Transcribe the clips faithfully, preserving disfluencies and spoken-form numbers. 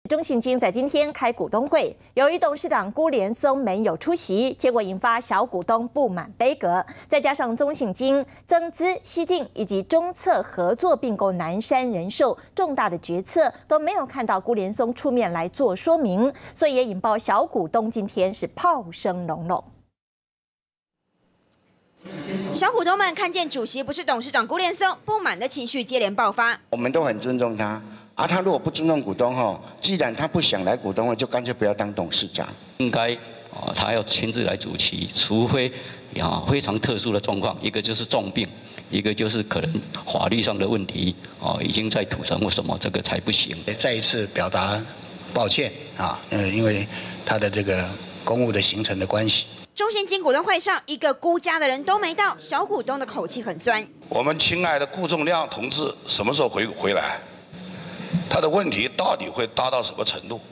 中信金在今天开股东会，由于董事长辜连松没有出席，结果引发小股东不满悲革。再加上中信金增资、西进以及中策合作并购南山人寿重大的决策都没有看到辜连松出面来做说明，所以也引爆小股东今天是炮声隆隆。 小股东们看见主席不是董事长辜连松，不满的情绪接连爆发。 我们都很尊重他，啊，他如果不尊重股东吼，既然他不想来股东会，就干脆不要当董事长。 应该哦，他要亲自来主持，除非啊非常特殊的状况，一个就是重病，一个就是可能法律上的问题哦，已经在土城或什么，这个才不行。 再一次表达抱歉啊，呃，因为他的这个公务的行程的关系。 中信金股东会上，一个辜家的人都没到，小股东的口气很酸。 我们亲爱的顾仲亮同志什么时候回回来？他的问题到底会大到什么程度？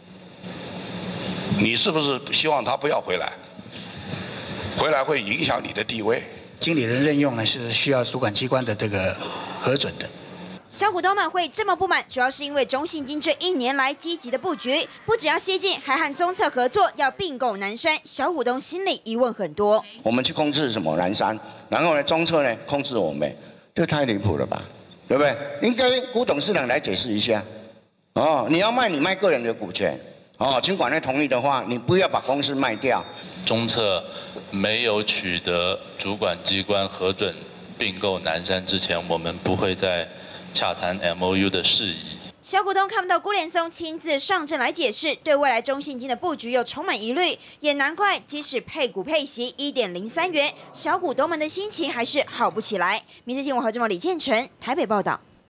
你是不是希望他不要回来？回来会影响你的地位。 经理人任用呢是需要主管机关的这个核准的。 小股东们会这么不满，主要是因为中信金这一年来积极的布局，不只要西进，还和中策合作，要并购南山。小股东心里疑问很多。 我们去控制什么南山，然后呢，中策呢控制我们，这太离谱了吧？对不对？应该辜董事长来解释一下。哦，你要卖你卖个人的股权，哦，尽管他同意的话，你不要把公司卖掉。 中策没有取得主管机关核准并购南山之前，我们不会在 洽谈 M O U 的事宜。 小股东看不到辜连松亲自上阵来解释，对未来中信金的布局又充满疑虑，也难怪即使配股配息一点零三元，小股东们的心情还是好不起来。民视新闻何志茂、李建成台北报道。